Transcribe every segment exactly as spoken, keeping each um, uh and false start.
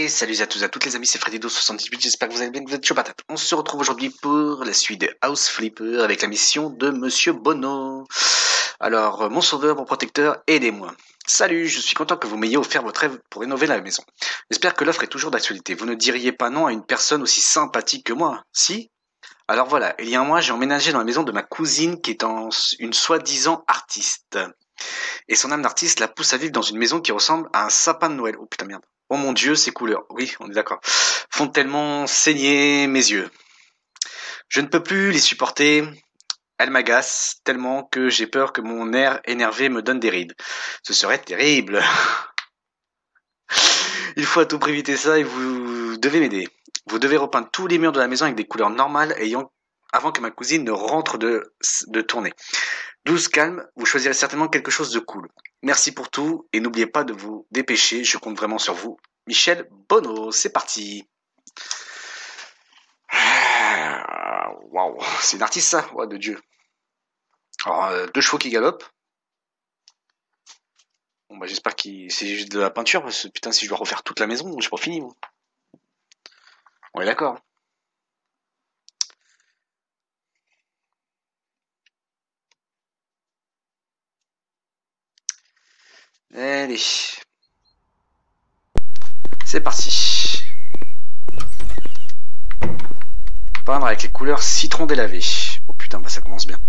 salut à tous et à toutes les amis, c'est Freddydo soixante-dix-huit, j'espère que vous allez bien, que vous êtes chaud patate. On se retrouve aujourd'hui pour la suite de House Flipper avec la mission de Monsieur Bono. Alors, mon sauveur, mon protecteur, aidez-moi. Salut, je suis content que vous m'ayez offert votre rêve pour rénover la maison. J'espère que l'offre est toujours d'actualité. Vous ne diriez pas non à une personne aussi sympathique que moi, si ? Alors voilà, il y a un mois, j'ai emménagé dans la maison de ma cousine qui est en une soi-disant artiste. Et son âme d'artiste la pousse à vivre dans une maison qui ressemble à un sapin de Noël. Oh putain merde. Oh mon Dieu, ces couleurs, oui, on est d'accord, font tellement saigner mes yeux. Je ne peux plus les supporter. Elles m'agacent tellement que j'ai peur que mon air énervé me donne des rides. Ce serait terrible. Il faut à tout prix éviter ça et vous devez m'aider. Vous devez repeindre tous les murs de la maison avec des couleurs normales ayant avant que ma cousine ne rentre de, de tournée. Douce calme, vous choisirez certainement quelque chose de cool. Merci pour tout et n'oubliez pas de vous dépêcher, je compte vraiment sur vous. Michel Bono, c'est parti. Waouh, wow. C'est une artiste ça, ouais, de Dieu. Alors, euh, deux chevaux qui galopent. Bon bah j'espère que c'est juste de la peinture, parce que putain si je dois refaire toute la maison, j'ai pas fini moi. On est d'accord. Allez. C'est parti. Peindre avec les couleurs citron délavé. Oh putain, bah ça commence bien.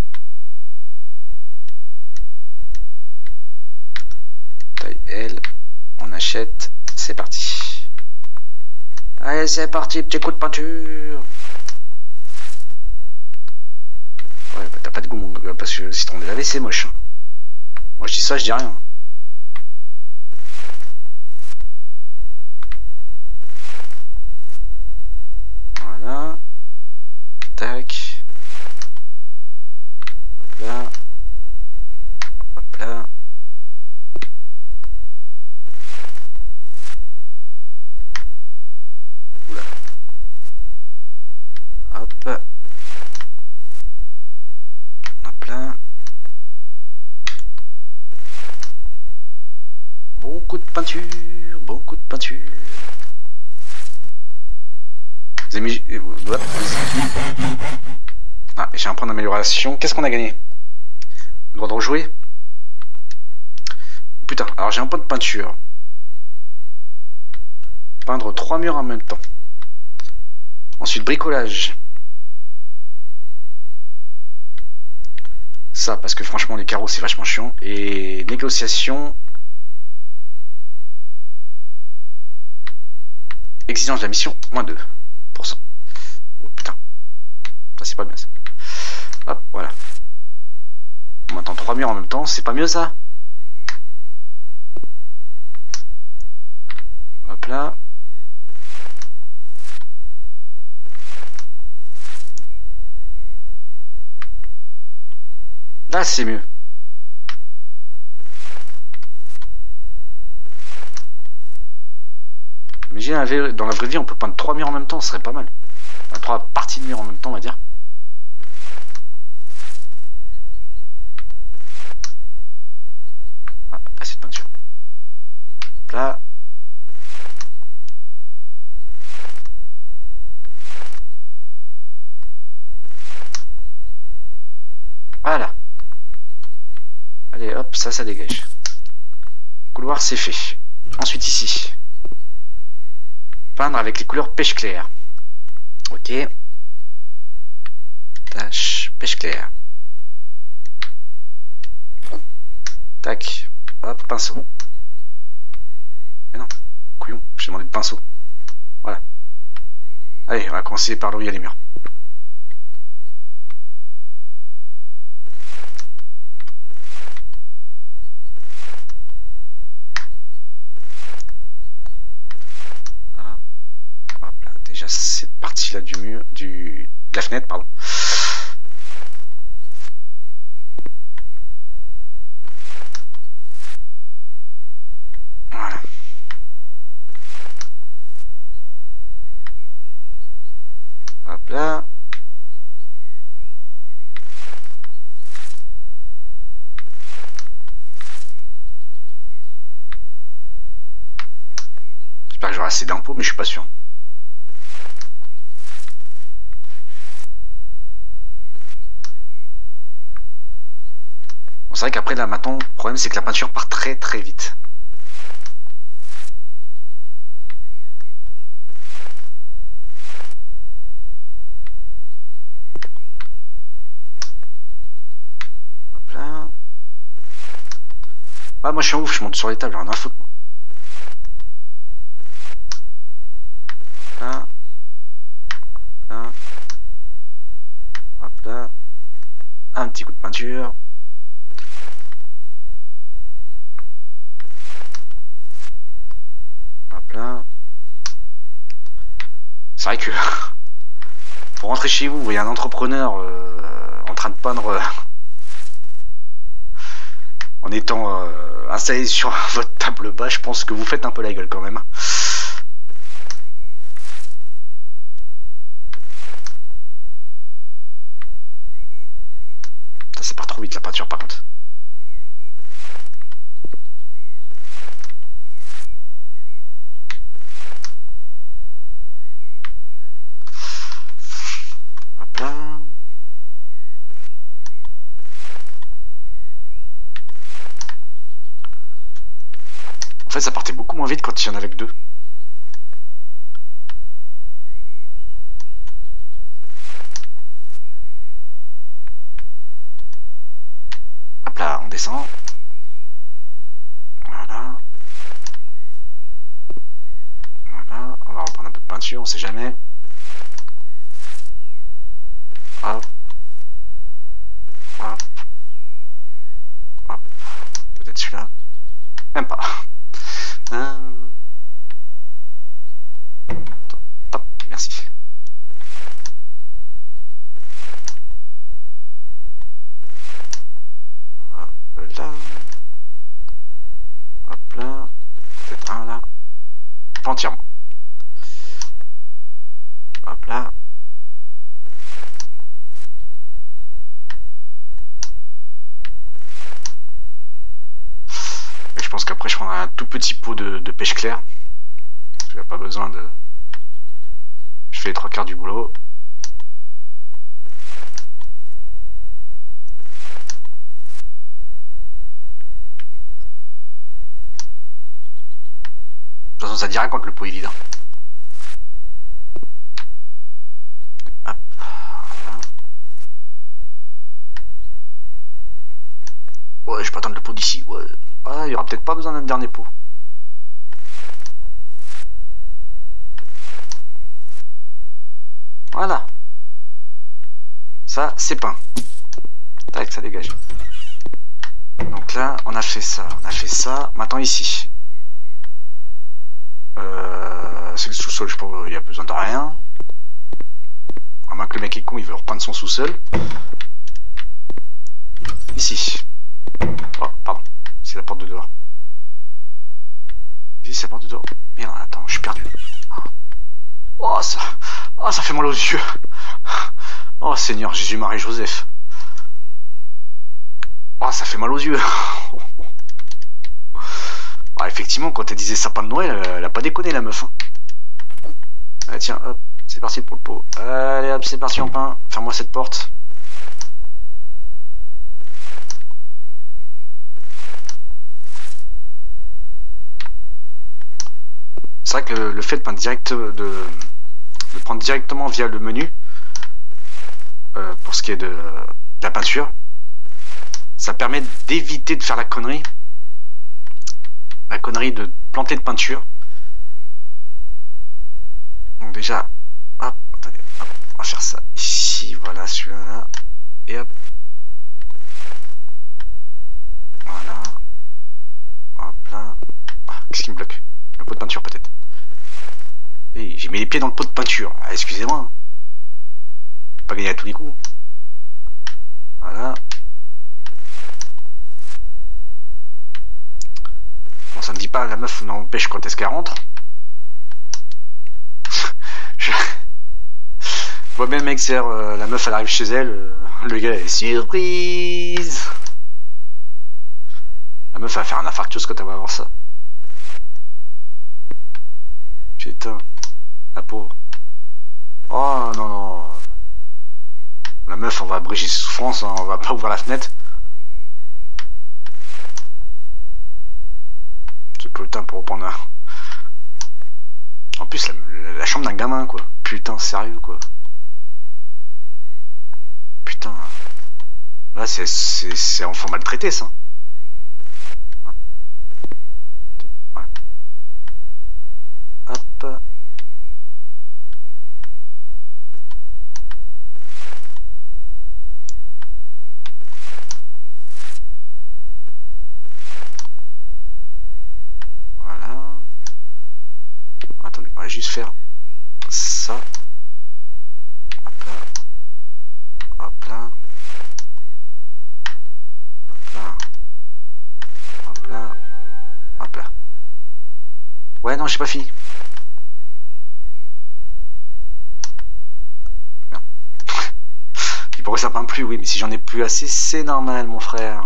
Taille L. On achète. C'est parti. Allez, c'est parti, petit coup de peinture. Ouais, bah t'as pas de goût mon gars, parce que le citron délavé c'est moche. Hein. Moi je dis ça, je dis rien. Voilà. Tac. Hop là. Hop là. Oula. Hop. Hop là. Bon coup de peinture. Bon coup de peinture. Vous avez mis... Ah, j'ai un point d'amélioration. Qu'est-ce qu'on a gagné? Le droit de rejouer? Putain, alors j'ai un point de peinture. Peindre trois murs en même temps. Ensuite, bricolage. Ça, parce que franchement, les carreaux, c'est vachement chiant. Et négociation. Exigence de la mission, moins deux pour cent. Oh putain. Ça, c'est pas bien ça. Hop, voilà. On attend trois murs en même temps, c'est pas mieux ça? Hop là. Là, c'est mieux. Imaginez, dans la vraie vie, on peut peindre trois murs en même temps, ce serait pas mal. Enfin, trois parties de murs en même temps, on va dire. Ah, pas cette peinture. Là. Voilà. Allez, hop, ça, ça dégage. Couloir, c'est fait. Ensuite, ici. Peindre avec les couleurs pêche claire. Ok. Tâche, pêche claire. Tac. Hop, pinceau. Mais non, couillon, j'ai demandé de pinceau. Voilà. Allez, on va commencer par là où il y a les murs. Déjà cette partie là du mur, du, de la fenêtre, pardon. Voilà. Hop là. j'aurai assez d'impôts, mais je suis pas sûr. Bon, c'est vrai qu'après, là, maintenant, le problème, c'est que la peinture part très très vite. Hop là. Ah, moi, je suis en ouf, je monte sur les tables, rien à foutre, moi. Là. Hop là. Hop là. Un petit coup de peinture. Hop là. C'est vrai que pour rentrer chez vous, vous voyez un entrepreneur euh, en train de peindre euh, en étant euh, installé sur votre table bas, je pense que vous faites un peu la gueule quand même. Ça, ça part trop vite la peinture par contre. Hop là. En fait, ça partait beaucoup moins vite quand il y en avait que deux. Hop là, on descend. Voilà. Voilà. On va reprendre un peu de peinture, on sait jamais. Hop. Hop. Hop. Peut-être celui-là. Même pas. Hum. Top, merci. Hop là. Hop là. Peut-être un là. Pas entièrement. Hop là. Et je pense qu'après je prendrai un tout petit pot de, de pêche claire. Parce qu'il n'y a pas besoin de... Je fais les trois quarts du boulot. De toute façon, ça dit rien quand le pot est vide. Hein. Hop, voilà. Ouais, je peux attendre le pot d'ici. Ouais. Ah, il y aura peut-être pas besoin d'un dernier pot. Voilà. Ça, c'est peint. Tac, ça dégage. Donc là, on a fait ça, on a fait ça. Maintenant ici. Euh, c'est le sous-sol, je pense qu'il y a besoin de rien. À moins que le mec est con, il veut repeindre son sous-sol. Ici. Oh, pardon. C'est la porte de dehors. Ici, c'est la porte de dehors. Merde, attends, je suis perdu. Oh, ça, oh, ça fait mal aux yeux. Oh, Seigneur, Jésus, Marie, Joseph. Oh, ça fait mal aux yeux. Ah, effectivement, quand elle disait sapin de Noël, elle, elle a pas déconné, la meuf. Hein. Ah, tiens, hop, c'est parti pour le pot. Allez, hop, c'est parti, on peint. Ferme-moi cette porte. C'est vrai que le, le fait de peindre direct, de, de prendre directement via le menu, euh, pour ce qui est de, de la peinture, ça permet d'éviter de faire la connerie, la connerie de planter de peinture. Donc déjà, hop, attendez, hop, on va faire ça ici, voilà, celui-là, là, et hop, voilà, hop là, ah, qu'est-ce qui me bloque? Le pot de peinture peut-être. Et j'ai mis les pieds dans le pot de peinture, ah, excusez-moi, hein. Pas gagner à tous les coups. Voilà. Bon, ça me dit pas, la meuf n'empêche quand est-ce qu'elle rentre. Je vois bien le mec, c'est euh, la meuf elle arrive chez elle, euh, le gars est surprise. La meuf elle va faire un infarctus quand elle va voir ça. Putain. La pauvre. Oh non, non. La meuf, on va abréger ses souffrances, hein, on va pas ouvrir la fenêtre. C'est que le temps pour reprendre un... En plus, la, la chambre d'un gamin, quoi. Putain, sérieux, quoi. Putain. Là, c'est, c'est, c'est enfant maltraité, ça. Ouais. Hop. Voilà. Attendez, on va juste faire ça. Hop là. Hop là. Hop là. Hop là. Hop là. Ouais, non, j'ai pas fini. Non. Et pourquoi ça peint plus? Oui, mais si j'en ai plus assez, c'est normal, mon frère.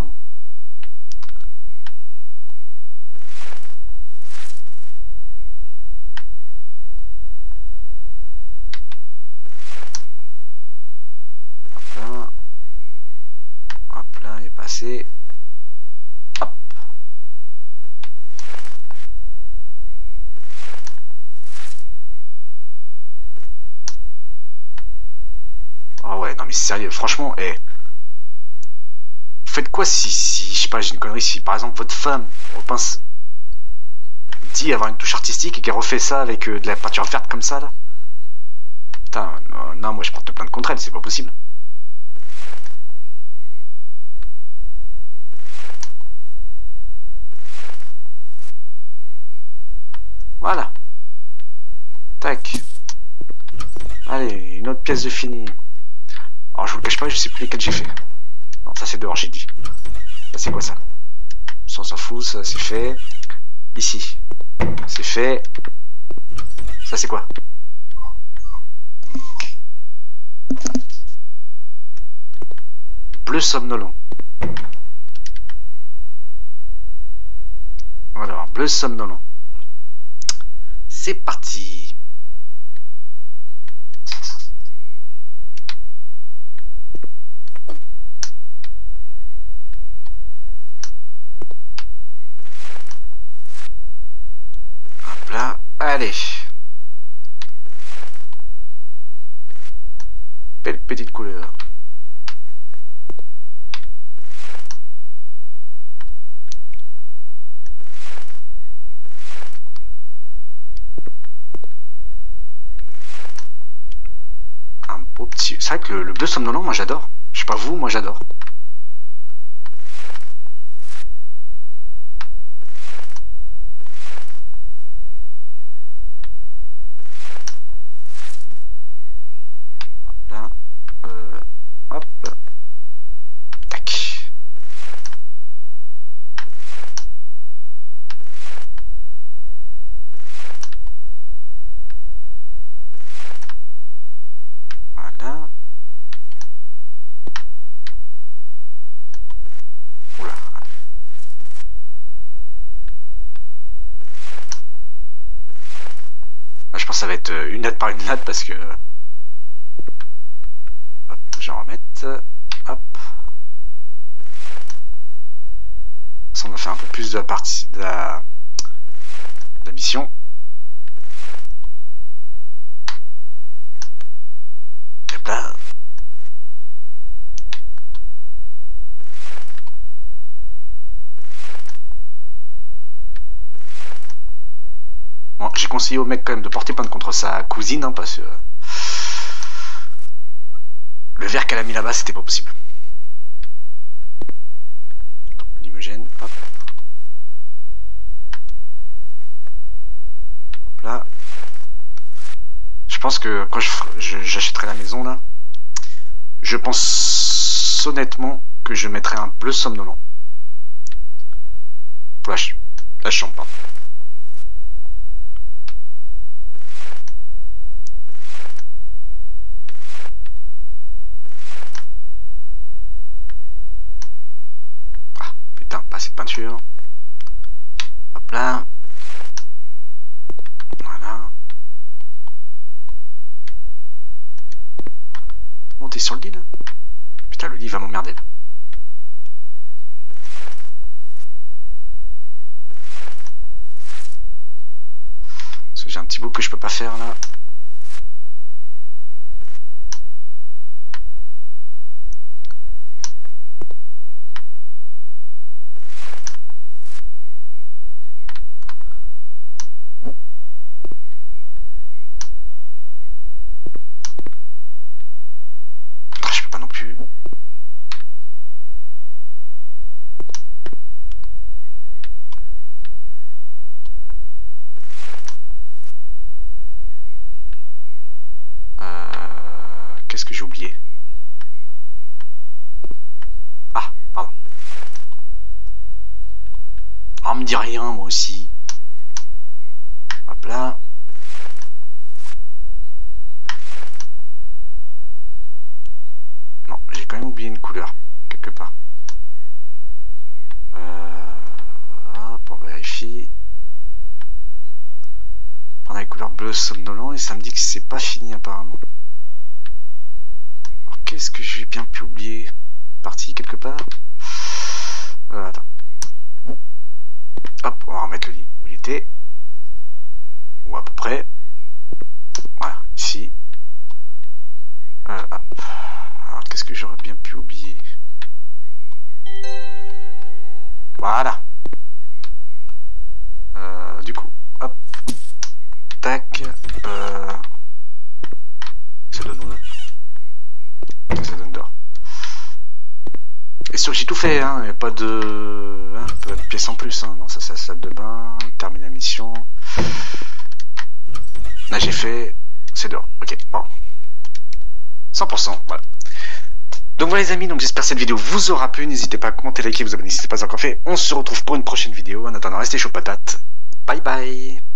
Hop là. Hop là, il est passé. Hop. Ah ouais, non mais c'est sérieux, franchement, eh. Faites quoi si, si, je sais pas, j'ai une connerie, si par exemple votre femme repense, dit avoir une touche artistique et qu'elle refait ça avec euh, de la peinture verte comme ça là. Putain, non, non, moi je porte plainte contre elle, c'est pas possible. Voilà. Tac. Allez, une autre pièce de fini. Alors je vous le cache pas, je sais plus lesquelles j'ai fait. Non, ça c'est dehors, j'ai dit. Ça c'est quoi ça? Ça on s'en fout, ça c'est fait. Ici. C'est fait. Ça c'est quoi? Bleu somnolent. Alors, bleu somnolent. C'est parti. Hop là, allez. Belle petite couleur. Un beau petit... C'est vrai que le, le bleu somnolent, moi j'adore. Je sais pas vous, moi j'adore. Hop là. Euh, hop. Tac. Voilà. Oula. Là, je pense que ça va être une natte par une natte parce que... Hop, je vais en remettre. Hop. Ça, on a fait un peu plus de la partie de la, de la mission. Hop là. Bon, j'ai conseillé au mec quand même de porter plainte contre sa cousine, hein, parce que le verre qu'elle a mis là-bas, c'était pas possible. L'imogène, hop. Hop là. Je pense que quand j'achèterai la maison là, je pense honnêtement que je mettrai un bleu somnolent pour la, ch la chambre. Pardon. Ah putain, pas cette peinture. Hop là. Voilà. monter sur le lit là? Putain, le lit va m'emmerder là. Parce que j'ai un petit bout que je peux pas faire là. Qu'est-ce que j'ai oublié? Ah, pardon. Ah, on me dit rien, moi aussi. Hop là. Non, j'ai quand même oublié une couleur, quelque part. Euh, pour vérifier. Prendre la couleur bleu somnolent et ça me dit que c'est pas fini apparemment. Alors qu'est-ce que j'ai bien pu oublier? Parti quelque part. Euh, attends. Hop, on va remettre le lit où il était. Ou à peu près. Voilà, ici. Euh, hop. Alors qu'est-ce que j'aurais bien pu oublier? Voilà. Euh, du coup, hop. Tac. Euh... Ça donne où là? Ça donne d'or. Et sûr que j'ai tout fait, hein. Il n'y a pas de... Hein, pas de pièces en plus, hein. Non, ça c'est la salle de bain. Termine la mission. Là j'ai fait... C'est d'or. Ok, bon. cent pour cent, voilà. Donc voilà les amis, donc j'espère que cette vidéo vous aura plu. N'hésitez pas à commenter, liker, vous abonner si ce n'est pas encore fait. On se retrouve pour une prochaine vidéo. En attendant, restez chaud patate. Bye bye.